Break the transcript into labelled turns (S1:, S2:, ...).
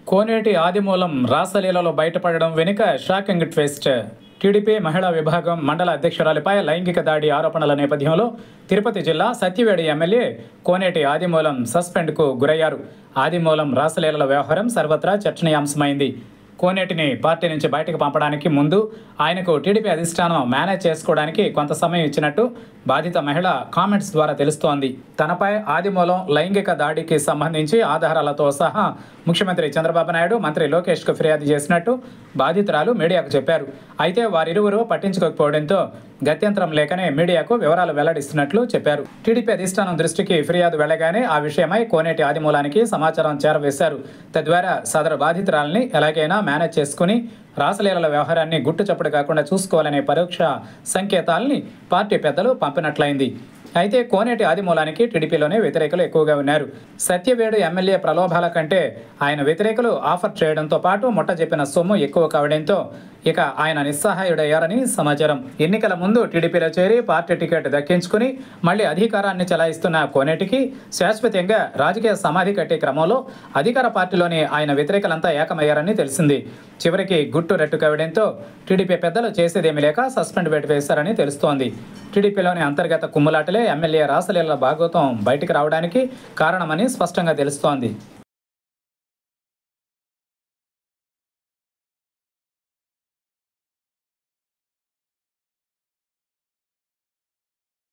S1: కోనేటి ఆదిమూలం రాసలీలలో బయటపడడం వెనుక shocking twist. TDP మహిళా విభాగం మండల అధ్యక్షురాలిపై లైంగిక దాడి ఆరోపణల నేపథ్యంలో తిరుపతి జిల్లా సత్యవేడి ఎమ్మెల్యే కోనేటి ఆదిమూలం సస్పెండ్కు గురయ్యారు. ఆదిమూలం రాసలీలల వ్యవహారం సర్వత్రా చర్చనీయాంశమైంది. కోనేటిని పార్టీ నుంచి బయటకు పంపడానికి ముందు ఆయనకు టీడీపీ అధిష్టానం మేనేజ్ చేసుకోవడానికి కొంత సమయం ఇచ్చినట్టు బాధిత మహిళ కామెంట్స్ ద్వారా తెలుస్తోంది. తనపై ఆదిమూలం లైంగిక దాడికి సంబంధించి ఆధారాలతో సహా ముఖ్యమంత్రి చంద్రబాబు నాయుడు, మంత్రి లోకేష్కు ఫిర్యాదు చేసినట్టు బాధితురాలు మీడియాకు చెప్పారు. అయితే వారిరువురు పట్టించుకోకపోవడంతో గత్యంతరం లేకనే మీడియాకు వివరాలు వెల్లడిస్తున్నట్లు చెప్పారు. టీడీపీ అధిష్టానం దృష్టికి ఫిర్యాదు వెళ్లగానే ఆ విషయమై కోనేటి ఆదిమూలానికి సమాచారం చేరవేశారు. తద్వారా సదరు బాధితురాలని ఎలాగైనా మేనేజ్ చేసుకుని రాసలీలల వ్యవహారాన్ని గుట్టుచప్పుడు కాకుండా చూసుకోవాలనే పరోక్ష సంకేతాలని పార్టీ పెద్దలు పంపినట్లయింది. అయితే కోనేటి ఆదిమూలానికి టీడీపీలోనే వ్యతిరేకులు ఎక్కువగా ఉన్నారు. సత్యవేడు ఎమ్మెల్యే ప్రలోభాల కంటే ఆయన వ్యతిరేకులు ఆఫర్ చేయడంతో పాటు ముట్ట చెప్పిన సొమ్ము ఎక్కువ కావడంతో ఇక ఆయన నిస్సహాయుడయ్యారని సమాచారం. ఎన్నికల ముందు టీడీపీలో చేరి పార్టీ టికెట్ దక్కించుకుని మళ్లీ అధికారాన్ని చెలాయిస్తున్న కోనేటికి శాశ్వతంగా రాజకీయ సమాధి కట్టే క్రమంలో అధికార పార్టీలోని ఆయన వ్యతిరేకులంతా ఏకమయ్యారని తెలిసింది. చివరికి గుట్టు రెట్టు కావడంతో టీడీపీ పెద్దలు చేసేదేమీ లేక సస్పెండ్ వేటు వేశారని తెలుస్తోంది. టీడీపీలోని అంతర్గత కుమ్ములాటలే ఎమ్మెల్యే రాసలీలల భాగోతం బయటికి రావడానికి కారణమని స్పష్టంగా తెలుస్తోంది.